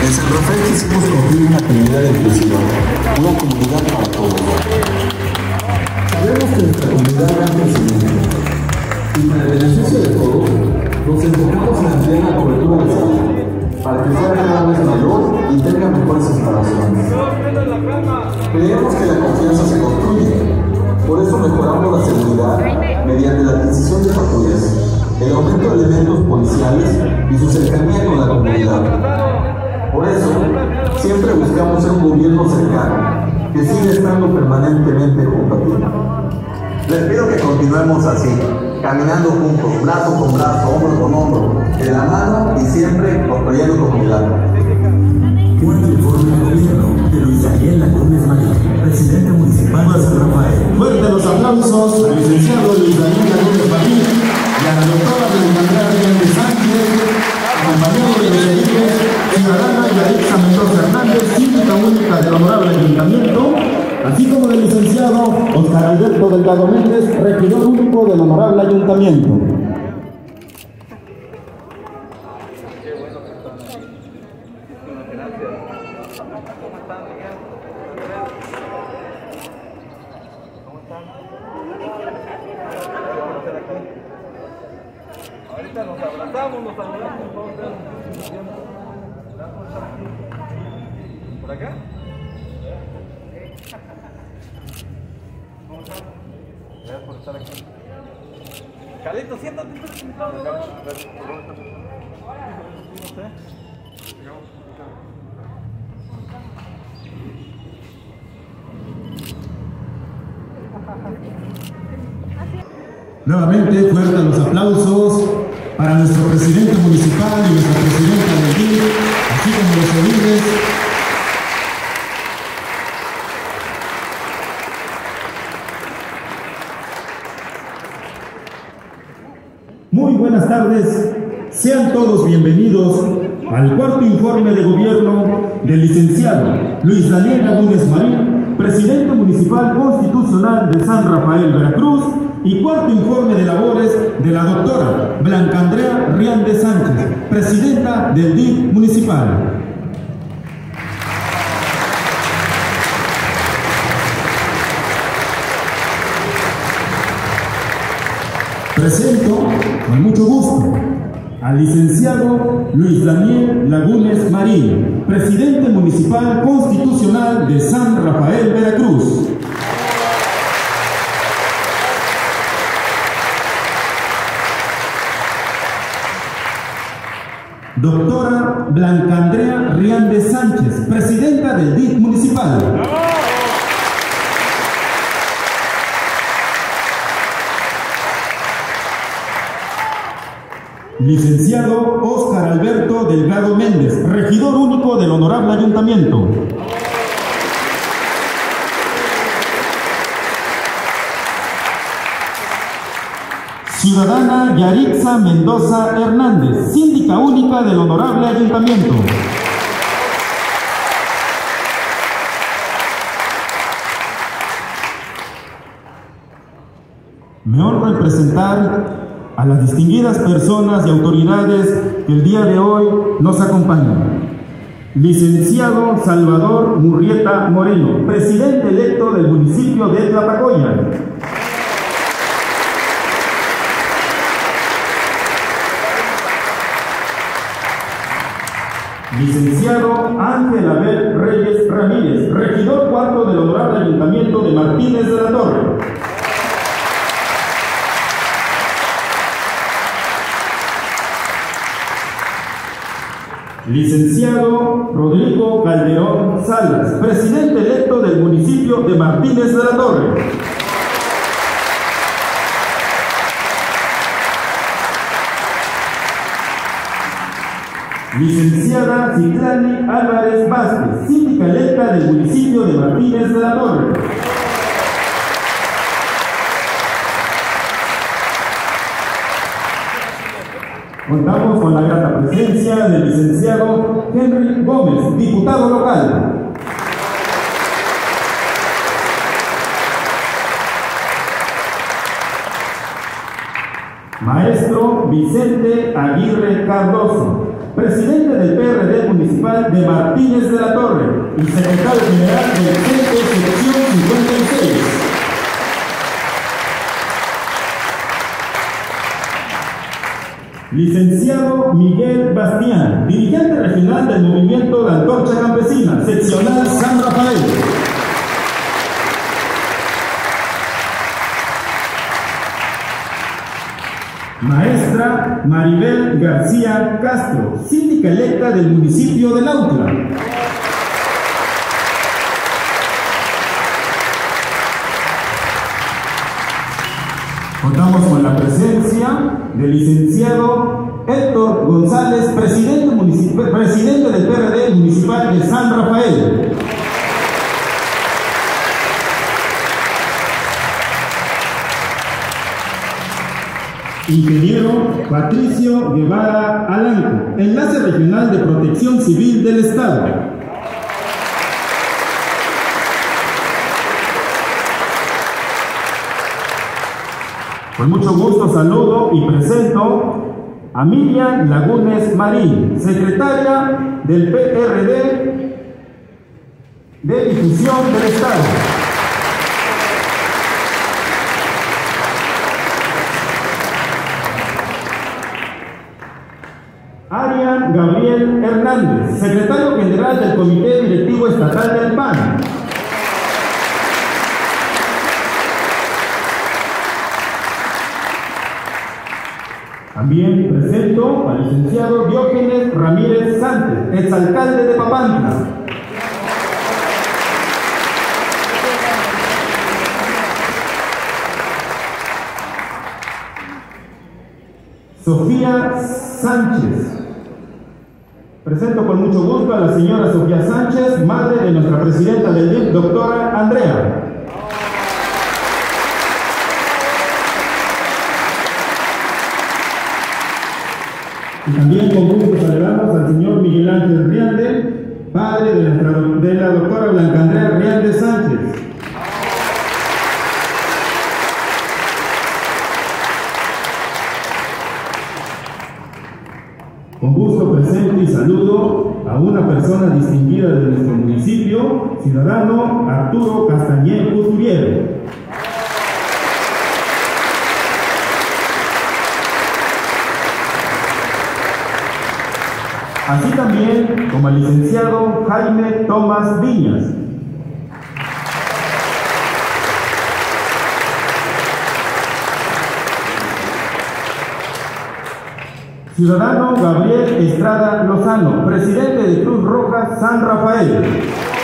En San Rafael quisimos construir una comunidad inclusiva, una comunidad para todos. Sabemos que nuestra comunidad va en crecimiento y para el beneficio de todos nos enfocamos en ampliar la cobertura de salud para que sea cada vez mayor y tenga mejores instalaciones. Creemos que la confianza se construye, por eso mejoramos la seguridad mediante la adquisición de patrullas, el aumento de elementos policiales y su cercanía con la comunidad. Por eso, siempre buscamos ser un gobierno cercano, que siga estando permanentemente junto a ti. Les pido que continuemos así, caminando juntos, brazo con brazo, hombro con hombro, de la mano y siempre construyendo comunidad. Cuarto informe de gobierno de Luis Daniel Gómez Marín, presidente municipal de San Rafael. Fuerte los aplausos al licenciado Luis Daniel Gómez Marín y a la doctora Blanca Andrea Sánchez, acompañado de los editores ciudadana Yaritza Mendoza Hernández, síndica única del Honorable Ayuntamiento, así como del licenciado Oscar Alberto Delgado Méndez, regidor único del Honorable Ayuntamiento. Ahorita nos abrazamos, nos saludamos todos. ¿Por acá? ¿Cómo están? Gracias por estar aquí. Carlito, siéntate. Nuevamente, fuertes los aplausos para nuestro presidente municipal y nuestra presidenta del DIF, así como los ediles. Muy buenas tardes, sean todos bienvenidos al cuarto informe de gobierno del licenciado Luis Daniel Gómez Marín, presidente municipal constitucional de San Rafael, Veracruz, y cuarto informe de labores de la doctora Blanca Andrea Riande Sánchez, presidenta del DIF municipal. Presento con mucho gusto al licenciado Luis Daniel Lagunes Marín, presidente municipal constitucional de San Rafael, Veracruz. Doctora Blanca Andrea Riande Sánchez, presidenta del DIF municipal. Licenciado Oscar Alberto Delgado Méndez, regidor único del Honorable Ayuntamiento. Ciudadana Yaritza Mendoza Hernández, síndica única del Honorable Ayuntamiento. Me honro en presentar a las distinguidas personas y autoridades que el día de hoy nos acompañan. Licenciado Salvador Murrieta Moreno, presidente electo del municipio de Tlapacoya. Licenciado Ángel Abel Reyes Ramírez, regidor cuarto del Honorable Ayuntamiento de Martínez de la Torre. Licenciado Rodrigo Calderón Salas, presidente electo del municipio de Martínez de la Torre. Licenciada Citlani Álvarez Vázquez, síndica electa del municipio de Martínez de la Torre. Contamos con la grata presencia del licenciado Henry Gómez, diputado local. Maestro Vicente Aguirre Cardoso, presidente del PRD municipal de Martínez de la Torre y secretario general del Centro Sección 56. Licenciado Miguel Bastián, dirigente regional del Movimiento de Antorcha Campesina, seccional San Rafael. Maestra Maribel García Castro, síndica electa del municipio de Nautla. Contamos con la presencia del licenciado Héctor González, presidente del PRD municipal de San Rafael. Ingeniero Patricio Guevara Alanco, enlace regional de Protección Civil del Estado. Con mucho gusto saludo y presento a Miriam Lagunes Marín, secretaria del PRD de Difusión del Estado. Arian Gabriel Hernández, secretario general del Comité Directivo Estatal del PAN. También presento al licenciado Diógenes Ramírez Sánchez, exalcalde de Papantla. Sofía Sánchez. Presento con mucho gusto a la señora Sofía Sánchez, madre de nuestra presidenta del DIF, doctora Andrea. Y también con gusto saludamos al señor Miguel Ángel Riande, padre de la doctora Blanca Andrea Riande Sánchez. Con gusto presento y saludo a una persona distinguida de nuestro municipio, ciudadano Arturo Castañer Couturier. Así también como al licenciado Jaime Tomás Viñas. Ciudadano Gabriel Estrada Lozano, presidente de Cruz Roja San Rafael.